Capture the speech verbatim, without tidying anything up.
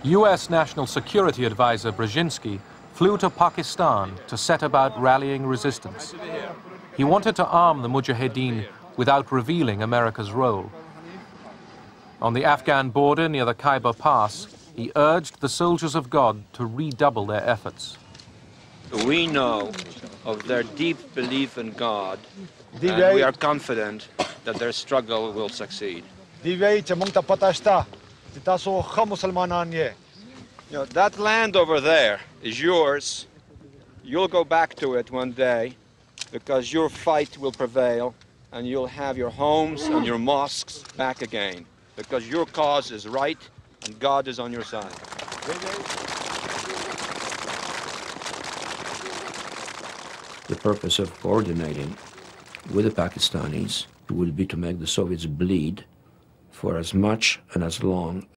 U S National Security Advisor Brzezinski flew to Pakistan to set about rallying resistance. He wanted to arm the Mujahideen without revealing America's role. On the Afghan border near the Khyber Pass, he urged the soldiers of God to redouble their efforts. We know of their deep belief in God, and we are confident that their struggle will succeed. You know, that land over there is yours. You'll go back to it one day because your fight will prevail and you'll have your homes and your mosques back again because your cause is right and God is on your side. The purpose of coordinating with the Pakistanis will be to make the Soviets bleed for as much and as long